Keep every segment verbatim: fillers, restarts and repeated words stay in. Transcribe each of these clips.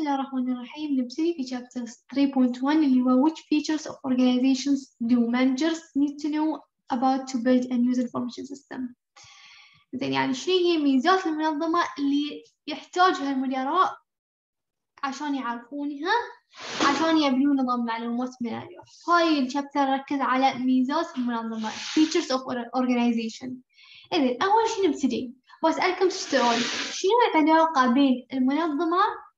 الله الرحمن الرحيم. نبتدي في chapter three point one اللي هو which features of organizations do managers need to know about to build a user information system. زين يعني شنو هي ميزات المنظمة اللي يحتاجها المدراء عشان يعرفونها عشان يبنون نظام معلومات من الألف. هاي الشابتر ركز على ميزات المنظمة features of organization. إذن أول شيء نبتدي بسألكم سؤال، شنو العلاقة بين المنظمة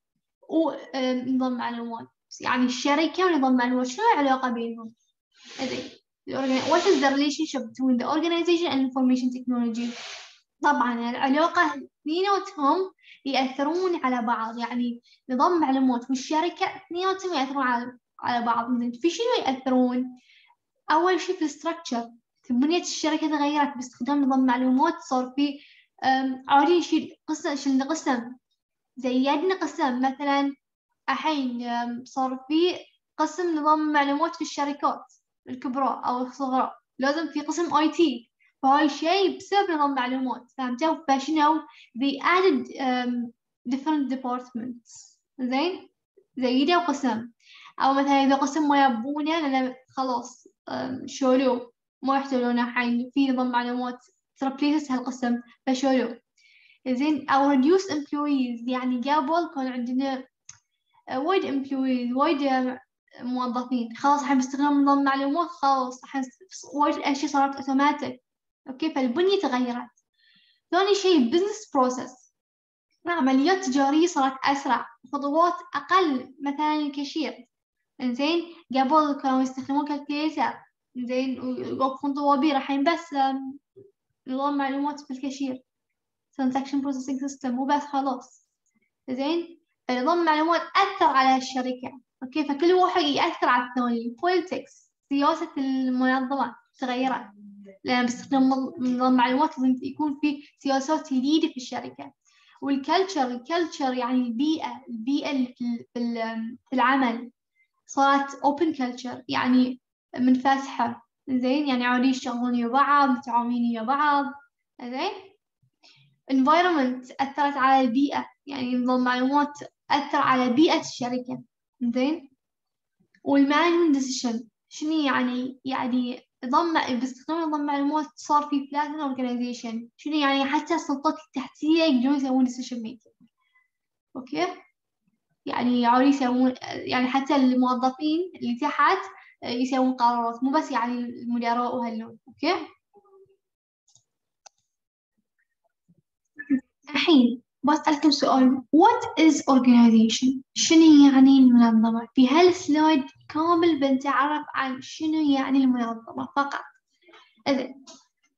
ونظام معلومات؟ يعني الشركة ونظام معلومات شنو العلاقة بينهم؟ إذن what is the relationship between the organization and information technology؟ طبعا العلاقة اثنيناتهم يأثرون على بعض، يعني نظام معلومات والشركة اثنيناتهم يأثرون على على بعض. في شنو يأثرون؟ أول شيء في الستراكشر، بنية الشركة تغيرت باستخدام نظام معلومات. صار في عادي نشيل قسم شلنا قسم زيدنا قسم، مثلا الحين صار في قسم نظام معلومات في الشركات الكبرى أو الصغرى، لازم في قسم آي تي، فهاي شيء بسبب نظام معلومات. فهمتوا؟ فشنو they added um, different departments. زين زيدوا قسم، أو مثلا إذا قسم ما يبونه لأن خلاص شالوه ما يحتاجونه الحين في نظام معلومات تربليس هالقسم فشالوه. زين أو reduce employees، يعني قبل كان عندنا وايد employees وايد موظفين، خلاص الحين باستخدام نظام معلومات خلاص الحين وايد أشياء صارت أوتوماتيك. أوكي فالبنية تغيرت. ثاني شيء business process، عمليات تجارية صارت أسرع، خطوات أقل، مثلا الكاشير إنزين قبل كانوا يستخدمون كالكوليتر إنزين ويوقفون طوابير، الحين بس نظام معلومات في الكاشير transaction processing system وبس خلاص. إنزين نظام المعلومات أثر على الشركة. أوكي فكل واحد يأثر على الثاني. politics، سياسة المنظمة تغيرت لأن باستخدام نظام معلومات لازم يكون في سياسات جديدة في الشركة. والكلتشر، الكلتشر يعني البيئة البيئة اللي في في العمل صارت open culture، يعني منفتحة. زين يعني عادي يشتغلون ويا بعض، متعاونين ويا بعض. زين environment أثرت على البيئة، يعني نظام معلومات أثر على بيئة الشركة. زين والmanagement decision شنو يعني؟ يعني نظام باستخدام نظام معلومات صار في flat organization. شنو يعني؟ حتى السلطات التحتية يقدرون يسوون decision making. أوكي يعني عادي يسوون، يعني حتى الموظفين اللي تحت يسوون قرارات، مو بس يعني المدراء وهاللون. أوكي الحين بسألكم سؤال what is organization؟ شنو يعني المنظمة؟ في هالسلايد كامل بنتعرف عن شنو يعني المنظمة فقط. إذن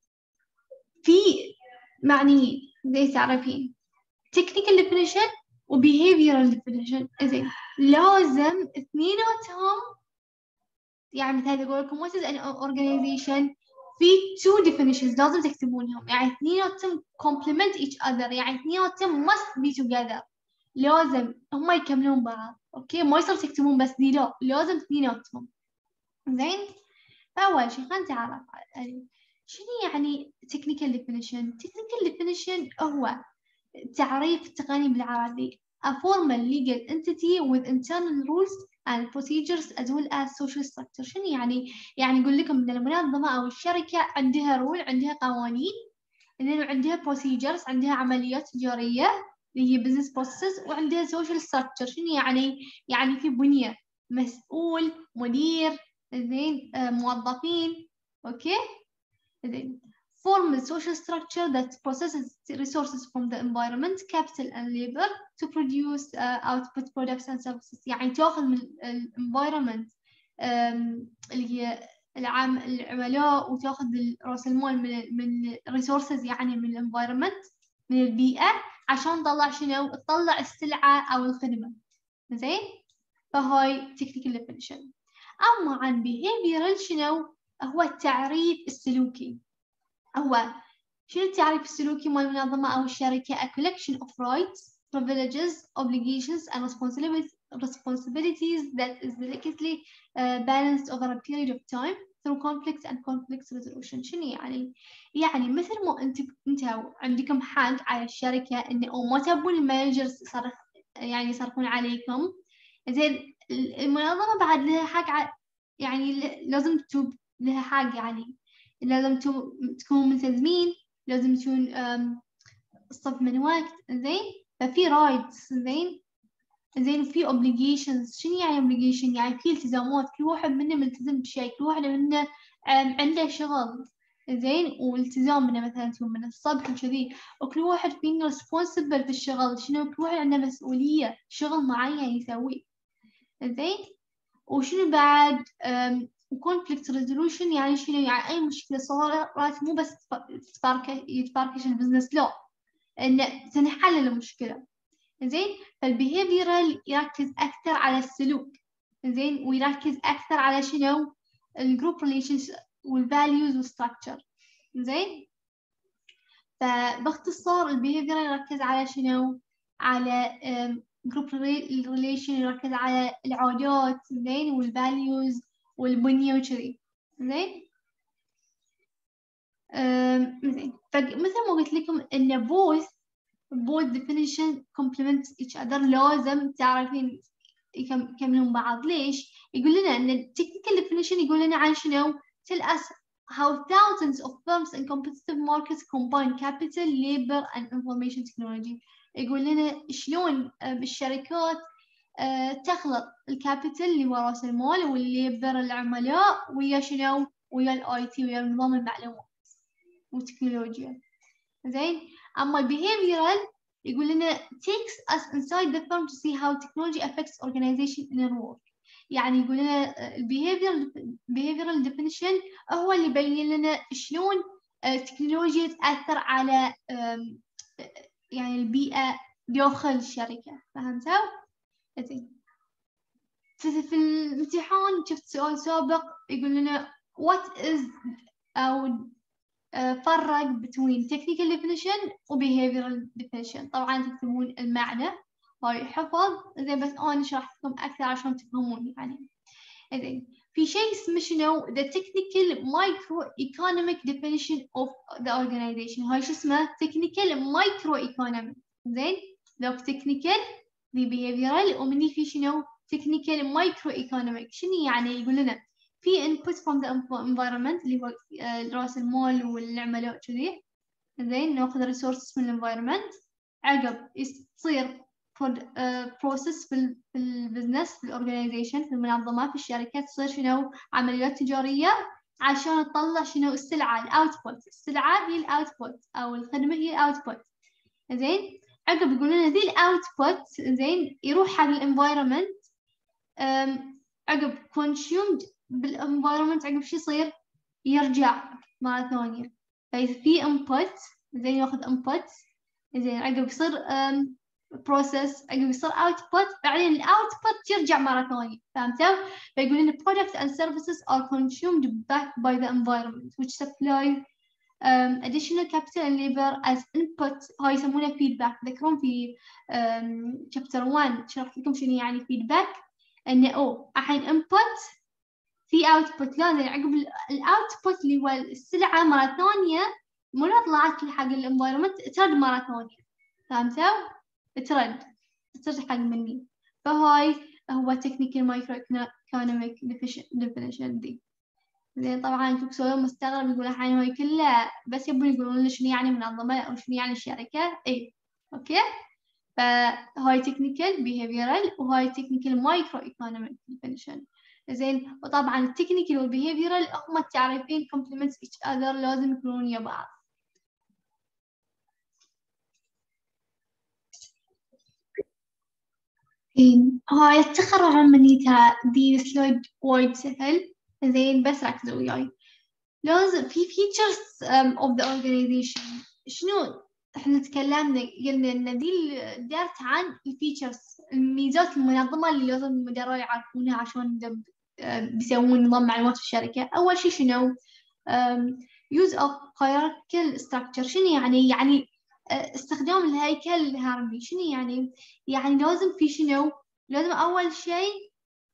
في معني زي تعرفين technical definition و behavioral definition. إذن لازم اثنيناتهم، يعني مثلا أقول لكم what is an organization في two definitions لازم تكتبونهم، يعني اثنيناتهم complement each other، يعني اثنيناتهم must be together، لازم هم يكملون بعض. أوكي ما يصير تكتبون بس دي، لا لازم اثنيناتهم. زين فأول شيء خلينا نتعرف على شنو يعني technical definition. technical definition هو تعريف التقني بالعربي a formal legal entity with internal rules and procedures as well as social structure. شنو يعني؟ يعني يقول لكم ان المنظمة او الشركة عندها رول، عندها قوانين، انه عندها procedures، عندها عمليات تجارية اللي هي business processes، وعندها social structure. شنو يعني؟ يعني في بنية، مسؤول، مدير، زين آه، موظفين. اوكي زين form a social structure that processes resources from the environment, capital and labor to produce uh, output products and services. يعني تأخذ من ال environment اللي هي العام العملاء، وتأخذ رأس المال من من resources يعني من ال environment من البيئة عشان تطلع شنو؟ تطلع السلعة أو الخدمة. زين فهاي technical definition. أما عن behavioral شنو؟ هو التعريف السلوكي. هو شنو التعريف السلوكي مال المنظمة أو الشركة؟ a collection of rights, privileges, obligations and responsibilities that is delicately uh, balanced over a period of time through conflict and conflict resolution. شنو يعني؟ يعني مثل ما أنت أنتوا عندكم حق على الشركة إن أو ما تبون المانجرز صار يعني يصرفون عليكم. زين المنظمة بعد لها حق يعني لازم تكون لها حق، يعني لازم تكون ملتزمين، لازم تكون الصف من وقت. زين ففي رايتس. زين زين في obligations. شنو يعني obligation؟ يعني في التزامات، كل واحد منا ملتزم بشيء، كل واحد منا عنده شغل. زين والتزام منه مثلا تكون من الصبح وكذي، وكل واحد فينا responsible في الشغل. شنو كل واحد عنده مسؤولية شغل معين يسويه. زين وشنو بعد conflict resolution؟ يعني شنو؟ يعني أي مشكلة صارت مو بس يتفاركش البزنس، لا، إن سنحل المشكلة. زين فالبيهيفيرال يركز أكثر على السلوك. زين ويركز أكثر على شنو؟ الجروب ريليشنز والفاليوز والستراكشر. زين فباختصار البيهيفيرال يركز على شنو؟ على جروب ريليشن، يركز على العادات. زين والفاليوز والبنية وكذي. زين زين فمثل ما قلت لكم إن both both definition complement each other. لازم تعرفين يكملون بعض. ليش؟ يقول لنا إن technical definition يقول لنا عن شنو؟ tell us how thousands of firms in competitive markets combine capital, labor and information technology. يقول لنا شلون بالشركات تخلط الكابيتال اللي هو رأس المال والليبر العملاء ويا شنو؟ ويا الاي تي، ويا نظام المعلومات والتكنولوجيا. زين أما البيهيفيرال يقول لنا takes us inside the firm to see how technology affects organization inner work. يعني يقول لنا البيهيفيرال behavioral definition هو اللي يبين لنا شلون التكنولوجيا تأثر على يعني البيئة داخل الشركة. فهمتوا؟ زين في الامتحان شفت سؤال سابق يقول لنا what is أو فرق between technical definition و behavioral definition. طبعا تكتبون المعنى هاي حفظ. زين بس أنا شرحت لكم أكثر عشان تفهمون. يعني زين في شيء اسمه شنو؟ the technical microeconomic definition of the organization. هاي شو اسمه؟ technical microeconomic. زين ذوك technical the behavioral ومني في شنو؟ technical microeconomic. شنو يعني؟ يقول لنا في input from the environment اللي هو رأس المال والعملاء كذي. زين ناخذ resources من الانفايرمنت، عقب يصير process في في البزنس في الاورجنايزيشن في المنظمات في الشركات، تصير شنو؟ عمليات تجارية عشان تطلع شنو؟ السلعة الاوتبوت. السلعة هي الاوتبوت أو الخدمة هي الاوتبوت. زين عقب يقول لنا ذي الاوتبوت زين يروح حق الانفايرمنت، عقب consumed بالانفايرمنت، عقب شو يصير؟ يرجع مرة ثانية. فإذا في input زين ياخذ input، زين عقب يصير process، عقب يصير output، بعدين الاوتبوت يرجع مرة ثانية. فهمتوا؟ فيقول لنا products and services are consumed back by the environment which supply um, additional capital and labor as input. هاي يسمونه feedback. تذكرون في um, chapter one شرحت لكم شنو يعني feedback؟ إنه أو الحين input في output، لازم عقب الاوتبوت اللي هو السلعة مرة ثانية مو طلعت حق الانفايرمنت ترد مرة ثانية. فهمتوا؟ ترد ترد حق مني. فهاي هو technical microeconomic definition دي. زين طبعا انتم تسوون مستغرب يقول الحين هاي كلها بس يبون يقولون لنا شنو يعني منظمة أو شنو يعني شركة. اي اوكي فهاي technical behavioral وهاي technical microeconomic definition. زين وطبعا التكنيكال والبيهيفيرال هم التعريفين complement each other، لازم يكونون ويا بعض. هاي التخرج عمليتها دي سلايد وايد سهل. زين بس ركزوا وياي. لازم في features um, of the organization. شنو احنا تكلمنا قلنا ان دي دارت عن الفيتشرز، الميزات المنظمة اللي لازم المدراء يعرفونها عشان بيسوون نظام معلومات في الشركة. أول شيء شنو؟ use of hierarchical structure. شنو يعني؟ يعني استخدام الهيكل الهرمي. شنو يعني؟ يعني لازم في شنو؟ لازم أول شيء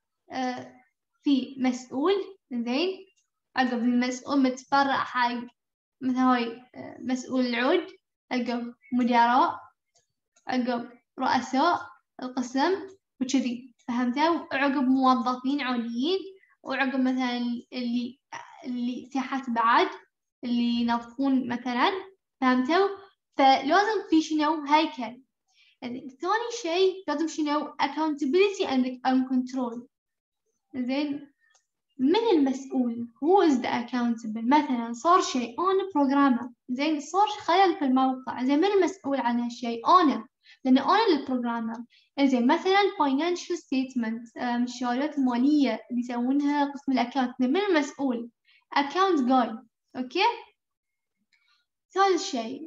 في مسؤول. زين عقب المسؤول متفرع حق مثل هاي مسؤول العود، عقب مدراء، عقب رؤساء، القسم وكذي، فهمتوا؟ عقب موظفين عليين، وعقب مثلا اللي اللي سياحات بعد اللي ينظفون مثلا، فهمتوا؟ فلازم في شنو هيكل. ثاني شيء لازم شنو accountability and control. زين من المسؤول؟ who is the accountable؟ مثلا صار شيء أنا programmer، زين صار خلل في الموقع، زين من المسؤول عن هالشيء؟ أنا، لأن أنا البروجرامر. زين مثلا financial statement، الشهادات المالية اللي يسوونها قسم الأكاونت، من المسؤول؟ account guy. أوكي. ثالث شيء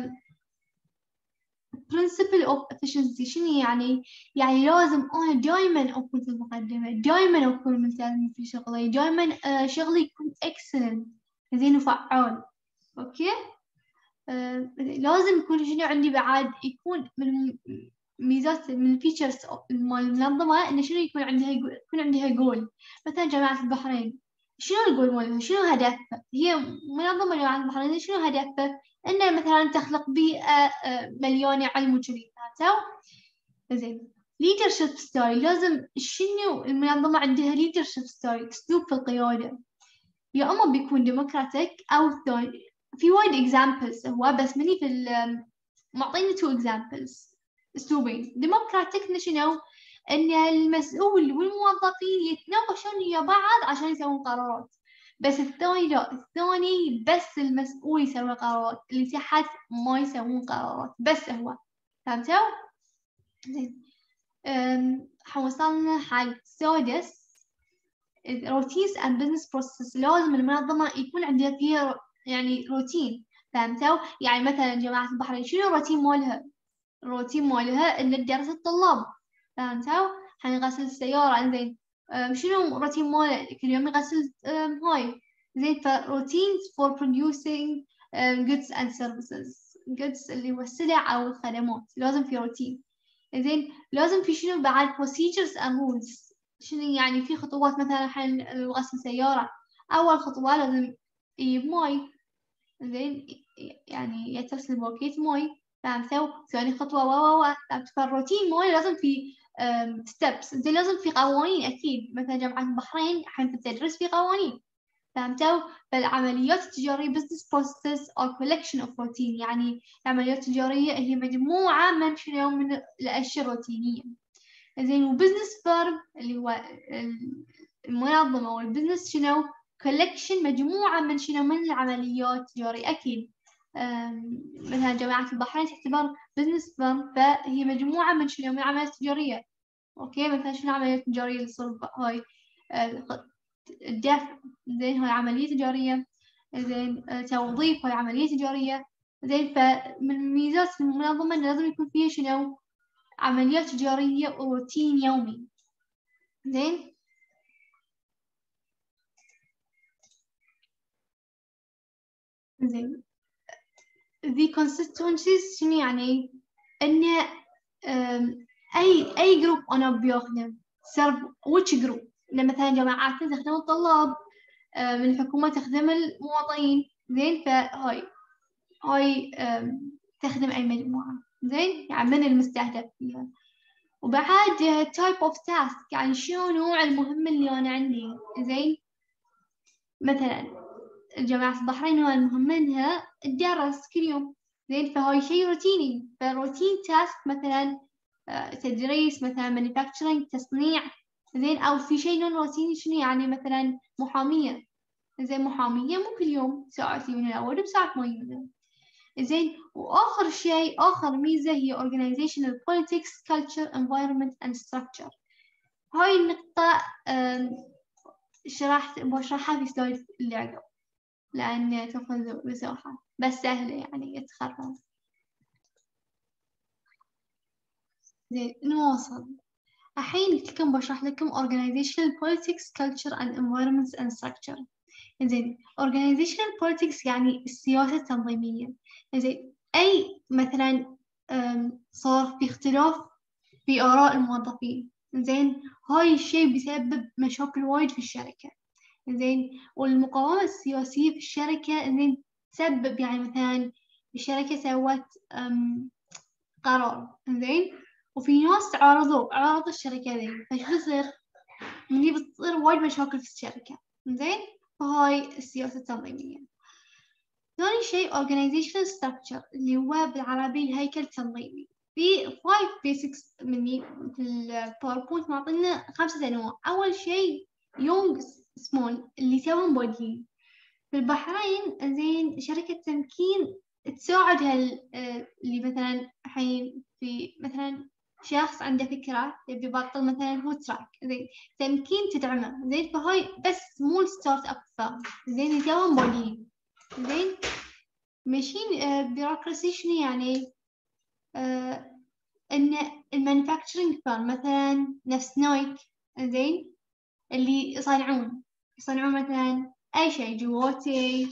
principle of efficiency. شنو يعني؟ يعني لازم أنا دائما أكون في المقدمة، دائما أكون ملتزم في شغلي، دائما آه شغلي يكون excellent، زين وفعال. أوكي. آه لازم يكون شنو عندي بعد؟ يكون من ميزات من الفيتشرز مال المنظمة إن شنو يكون عندها يكون عندها جول. مثلا جامعة البحرين شنو الجول مالها؟ شنو هدفها؟ هي منظمة جامعة البحرين شنو هدفها؟ إنه مثلا تخلق بيئة مليانة علم وكذي، فهمتوا؟ زين leadership style. لازم شنو المنظمة عندها leadership style، أسلوب في القيادة، يا أما بيكون democratic أو ثاني. في وايد examples هو، بس مني في معطيني two examples أسلوبين. democratic شنو؟ إن المسؤول والموظفين يتناقشون ويا بعض عشان يسوون قرارات، بس الثاني لا، الثاني بس المسؤول يسوي قرارات، اللي تحت ما يسوون قرارات، بس هو. فهمتوا؟ زين حوصلنا حق سادس routines and business processes. لازم المنظمة يكون عندها فيها يعني روتين، فهمتوا؟ يعني مثلا جماعة البحرين شنو الروتين مالها؟ الروتين مالها إن تدرس الطلاب، فهمتوا؟ حين يغسل السيارة، إنزين شنو الروتين ماله؟ كل يوم يغسل هاي، زين. فروتينز for producing goods and services. goods اللي هو السلع أو الخدمات، لازم في روتين. زين لازم في شنو بعد procedures and rules. شنو يعني؟ في خطوات، مثلا حين غسل سيارة أول خطوة لازم يجيب ماي، زين يعني يتصل بوكيت ماي، فهمتوا؟ ثاني خطوة و و و فالروتين ماي لازم في ستيبس. زين لازم في قوانين أكيد، مثلا جامعة البحرين حين تدرس في قوانين، فهمتوا؟ فالعمليات التجارية business processes or collection of routine. يعني العمليات التجارية هي مجموعة من شنو من الأشياء الروتينية. زين وبزنس فيرم اللي هو المنظمة والبزنس شنو collection، مجموعة من شنو من العمليات التجارية أكيد. مثلا جامعة البحرين تعتبر بزنس فيرم، فهي مجموعة من شنو من العمليات التجارية. أوكي. مثلا شنو العمليات التجارية اللي تصير هاي؟ الدفع، زين هاي عملية تجارية. زين توظيف هاي عملية تجارية. زين فمن ميزات المنظمة إنه لازم يكون فيها شنو عمليات تجارية وروتين يومي. زين زين the constituencies شنو يعني؟ إن أي أي جروب أنا بيخدم serve which group. إن مثلا جماعاتنا تخدم الطلاب، من الحكومة تخدم المواطنين، زين فهاي هاي تخدم أي مجموعة، زين يعني من المستهدف فيها. وبعد type of task، يعني شنو نوع المهمة اللي أنا عندي. زين مثلا جامعة البحرين هو المهمة إنها تدرس كل يوم، زين فهاي شيء روتيني. فروتين تاسك مثلا تدريس، مثلا manufacturing تصنيع، زين. أو في شيء نون روتيني شنو يعني؟ مثلا محامية، زين محامية مو كل يوم ساعات يجون الأول بساعات ما يجون. زين وآخر شيء آخر ميزة هي organizational politics culture environment and structure. هاي النقطة شرحت بشرحها في سلايد اللي عقب لأن تأخذ مساحة، بس سهلة يعني يتخرج. زين نواصل. الحين لكم بشرح لكم organizational politics culture and environment and structure. زين organizational politics يعني السياسة التنظيمية. زين أي مثلا صار في اختلاف في آراء الموظفين، زين هاي الشيء بيسبب مشاكل وايد في الشركة. زين والمقاومة السياسية في الشركة زين تسبب يعني مثلا الشركة سوت قرار، زين وفي ناس عارضوا عارضوا الشركة ذي، فشو يصير؟ مني بتصير وايد مشاكل في الشركة، زين؟ فهاي السياسة التنظيمية. ثاني شيء organizational structure اللي هو بالعربي الهيكل التنظيمي. في five basics مني في الباوربوينت معطينا خمسة أنواع. أول شيء young small اللي يسوون بودين. في البحرين زين شركة تمكين تساعد هال اللي مثلا الحين في مثلا شخص عنده فكرة يبي يبطل مثلا فود تراك، زين تمكين تدعمه، زين فهاي بس مو ستارت اب فارم، زين يسوون بودين، زين ماشين بيروقراسي. شنو يعني؟ آه ان المانيفاكتشرنج فارم مثلا نفس نايك، زين اللي يصنعون يصنعون مثلا اي شيء، جواتي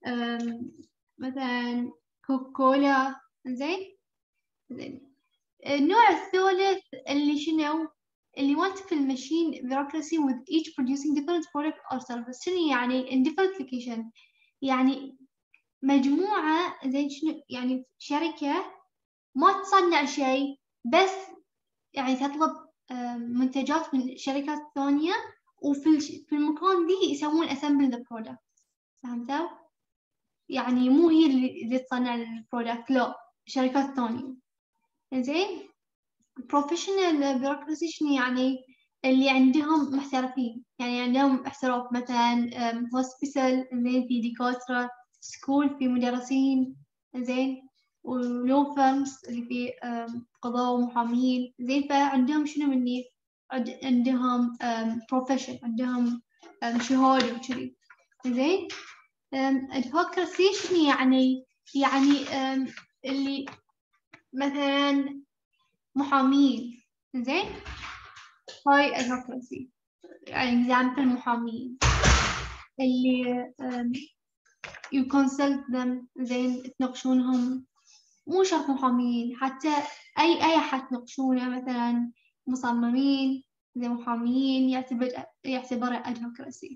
مثلا كوكولا، زين زين. النوع الثالث اللي شنو؟ اللي multiple machine bureaucracy with each producing different product or service. شنو يعني in different location؟ يعني مجموعة، زين شنو يعني؟ شركة ما تصنع شيء بس يعني تطلب منتجات من شركات ثانية، وفي في المكان دي يسوون assemble the product. فهمتوا؟ يعني مو هي اللي تصنع البرودكت، لا شركات ثانية، زين. professional bureaucracy شنو يعني؟ اللي عندهم محترفين، يعني عندهم احتراف، مثلا hospital، زين في دكاترة، سكول في مدرسين، زين ولو فيرمز اللي في قضاء ومحامين، زين فعندهم شنو مني؟ عندهم profession، عندهم شهادة وكذي، زين. advocacy شنو يعني؟ يعني اللي مثلا محامين، زين هاي advocacy يعني example محامين اللي um, you consult them، زين تناقشونهم، مو شرط محامين، حتى أي أي أحد تناقشونه، مثلا مصممين زي محامين، يعتبر يعتبره advocacy.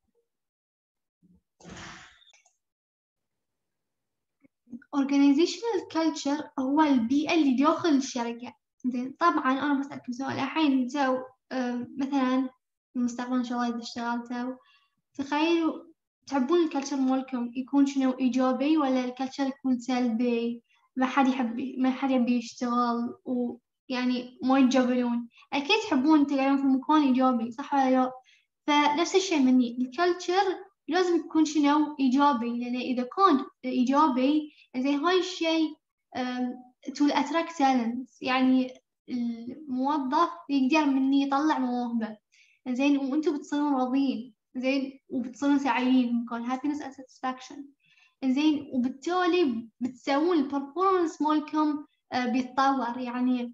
organizational culture هو البيئة اللي داخل الشركة، زين. طبعا أنا بسألكم سؤال الحين، انتوا مثلا في المستقبل إن شاء الله إذا اشتغلتوا، تخيلوا تحبون الكالتشر مالكم يكون شنو؟ إيجابي ولا الكالتشر يكون سلبي؟ ما حد يحب ما حد يبي يشتغل ويعني ما يتجبلون. أكيد تحبون تقعدون في مكان إيجابي، صح ولا لا؟ فنفس الشيء مني، الكالتشر لازم يكون شنو؟ إيجابي، لأن إذا كان إيجابي زين هاي الشيء to attract talents، يعني الموظف يقدر مني يطلع مواهبه، زين وأنتم بتصيرون راضيين، زين وبتصيرون سعيدين، مكان happiness and satisfaction، زين وبالتالي بتسوون البرفورمانس مالكم بيتطور. يعني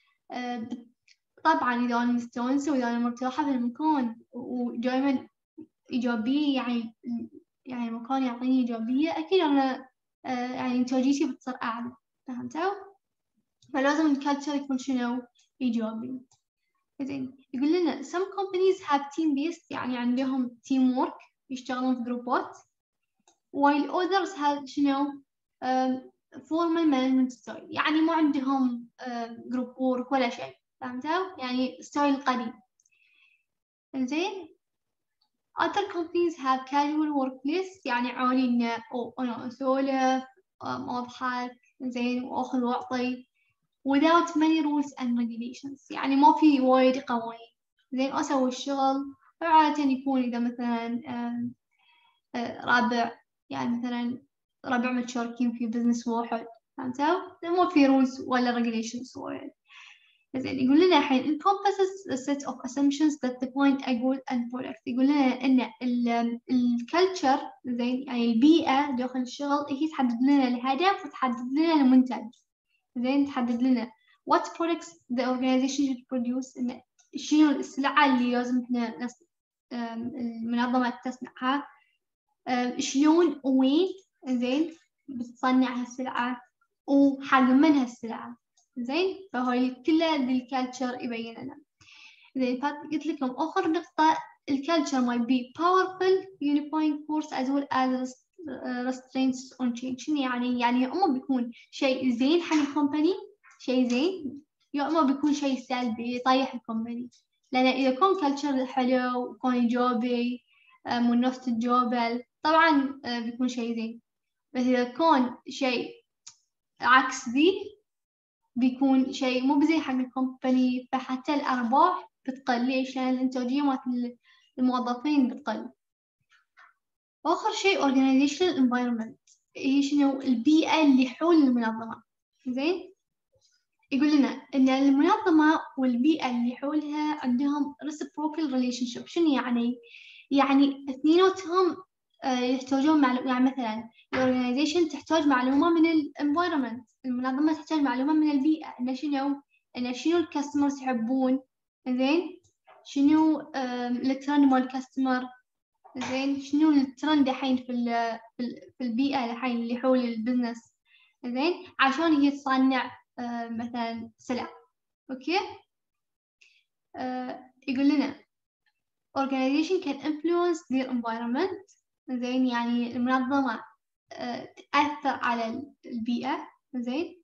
طبعا إذا أنا مستانسة وإذا أنا مرتاحة في المكان ودائما إيجابية، يعني يعني المكان يعطيني إيجابية، أكيد أنا يعني إنتاجيتي بتصير أعلى. فهمتوا؟ فلازم الكالتشر يكون شنو؟ إيجابي. زين يقول لنا some companies have team based، يعني عندهم team work يشتغلون في جروبات، while others have شنو؟ formal management style، يعني ما عندهم جروب work ولا شيء. فهمتوا؟ يعني ستايل قديم. زين other companies have casual workplace، يعني عادي إنه أنا أسولف أضحك، زين وأخذ وأعطي without many rules and regulations، يعني ما في وايد قوانين، زين أسوي الشغل. عادة يكون إذا مثلا ربع، يعني مثلا ربع متشاركين في بزنس واحد، فهمتوا؟ ما في rules ولا regulations وايد. زين يقول لنا الحين encompasses a set of assumptions that define a goal and product. يقول لنا إن الكالتشر، زين يعني البيئة داخل الشغل هي تحدد لنا الهدف وتحدد لنا المنتج، زين تحدد لنا what products the organization should produce، إن شنو السلعة اللي لازم إحنا المنظمة تصنعها، شلون وين، زين بتصنع هالسلعة وحجم من هالسلعة، زين. فهاي كلها الكالتشر يبين لنا. زين قلت لكم آخر نقطة، الكالتشر might be powerful unifying force as well as restraints on change. شنو يعني؟ يعني أما بيكون شيء زين حق الكومباني، شيء زين يا إما بيكون شيء سلبي يطيح الكومباني. لأن إذا كون كلتشر حلو وكون إيجابي من نفس الجوبل طبعا بيكون شيء زين، بس إذا كون شيء عكس ذي بيكون شيء مو بزين حق الكومباني، فحتى الأرباح بتقل. ليش؟ لأن الإنتاجية مالت الموظفين بتقل. آخر شيء organizational environment، هي شنو؟ البيئة اللي حول المنظمة. زين، يقول لنا إن المنظمة والبيئة اللي حولها عندهم reciprocal relationship. شنو يعني؟ يعني اثنيناتهم يحتاجون معلومة. يعني مثلا الأورجنايزيشن تحتاج معلومة من الانفايرمنت، المنظمة تحتاج معلومة من البيئة. إن شنو؟ إن شنو الكاستمرز يحبون، زين، شنو الترند مال الكاستمر، زين، شنو الترند الحين في في البيئة الحين اللي حول البزنس، زين، عشان هي تصنع آه مثلا سلع. اوكي. آه يقول لنا organization can influence their environment. زين، يعني المنظمة آه تأثر على البيئة. زين،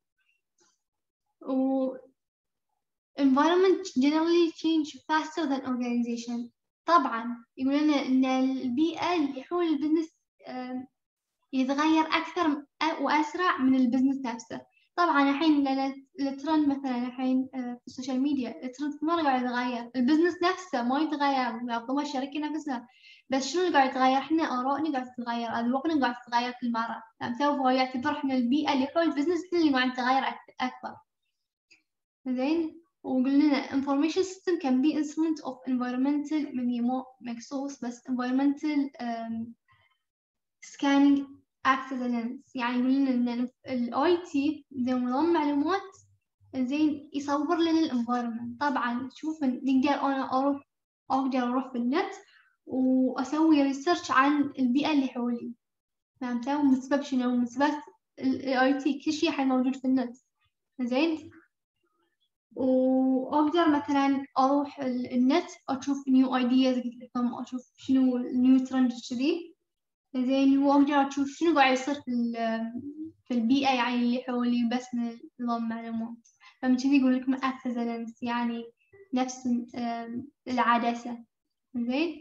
و environment generally change faster than organization. طبعا يقول لنا ان البيئة اللي حول البزنس آه يتغير أكثر وأسرع من البزنس نفسه. طبعا الحين الترند مثلا الحين في السوشيال ميديا الترند مرة قاعد يتغير، البزنس نفسه ما يتغير، منظمة الشركة نفسها، بس شنو اللي قاعد يتغير؟ احنا آرائنا قاعد تتغير، أذواقنا قاعد تتغير كل مرة. فهو يعتبر احنا البيئة اللي حول البزنس اللي قاعد تتغير أكثر. زين، وقلنا لنا information system can be instrument of environmental من مو مقصوص بس environmental um, scanning acts as a lens. يعني يقول لنا إن ال آي تي زي نظام معلومات زين يصور لنا الانفايرمنت. طبعا شوف نقدر أنا أروح أقدر أروح في النت وأسوي ريسيرش عن البيئة اللي حولي، فهمتوا؟ من سبب شنو؟ من سبب ال آي تي كل شيء حين موجود في النت. زين، وأقدر مثلا أروح النت أشوف نيو أيدياز قلت لكم، أشوف شنو النيو ترند كذي. زين، وأقدر أشوف شنو قاعد يصير في في البيئة يعني اللي حولي بس من نظام معلومات. فمن كذي يقول لكم access يعني نفس العدسة. زين،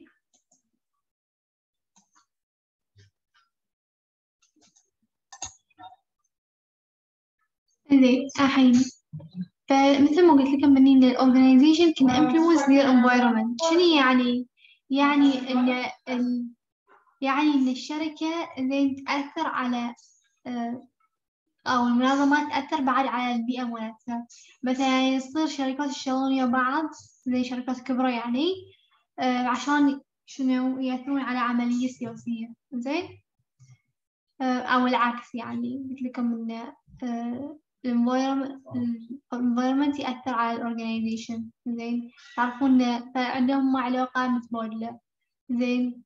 زين الحين فمثل ما قلت لكم إن الأورجنايزيشن can influence their environment. شنو يعني؟ يعني إن ال يعني إن الشركة زين تأثر على أو المنظمات تأثر بعد على البيئة مالتها. مثلا يصير شركات يشتغلون ويا بعض زي شركات كبرى يعني آه عشان شنو يأثرون على عملية سياسية. زين، آه أو العكس، يعني قلت لكم إن آه الانفايرمنت يأثر على الأورجنايزيشن. زين، تعرفون عندهم علاقة متبادلة. زين،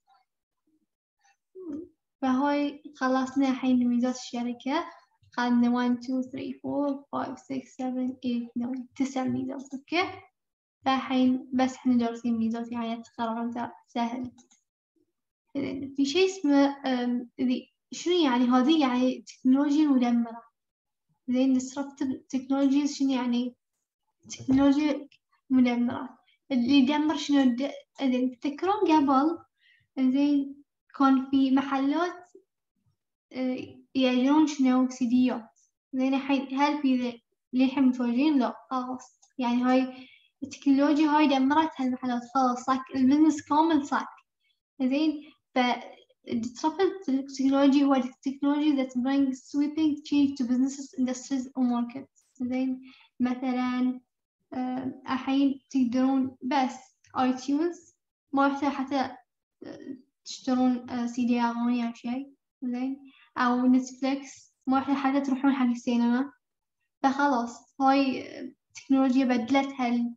فهاي خلصنا الحين ميزات الشركة. خدنا واحد اثنين ثلاثة أربعة خمسة ستة سبعة ثمانية تسعة تسع ميزات. اوكي، فالحين بس احنا دارسين ميزات يعني تقرر سهل. في شيء اسمه شنو يعني هذه؟ يعني تكنولوجيا مدمرة. زين، disruptive technologies شنو يعني؟ تكنولوجيا مدمرة. اللي يدمر شنو؟ تذكرون قبل زين كان في محلات يأجرون شنو سيديات. زين الحين هل في للحين متواجدين؟ لا خلاص. يعني هاي التكنولوجيا هاي دمرت هالمحلات خلاص، صك البزنس كامل صك. زين، ف disruptive technology هو technology that brings sweeping change to businesses, industries or markets. زين، مثلا الحين تقدرون بس iTunes ما يحتاج حتى تشترون سي دي أغاني أو شيء. زين، أو نتفليكس ما يحتاج حتى تروحون حق السينما. فخلاص هاي التكنولوجيا بدلت هال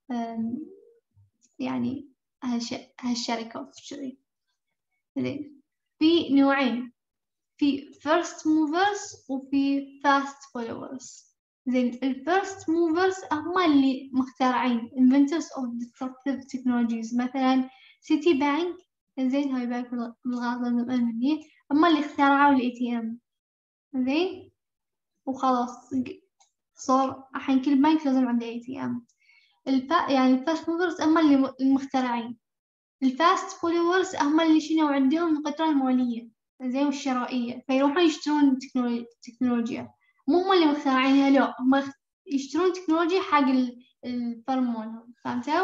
يعني هالش... هالشركات كذي. زين، في نوعين، في first movers وفي fast followers. زين، ال first movers هم اللي مخترعين inventors of disruptive technologies. مثلا سيتي بانك، زين هاي بانك بالغرض الألمانية، هم اللي اخترعوا ال إيه تي إم. زين، وخلاص صار الحين كل بنك لازم عنده اي تي ام. الفا يعني الفاست موفرز هم اللي المخترعين، الفاست فولورز هم اللي شنو عندهم القدرة المالية زين والشرائية، فيروحون يشترون تكنولوجيا، مو هم اللي مخترعينها، لا هم يشترون تكنولوجيا حق الفرم مالهم. فهمتوا؟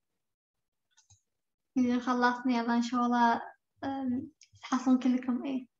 إذا خلصنا يلا إن شاء الله تحصلون كلكم إيه.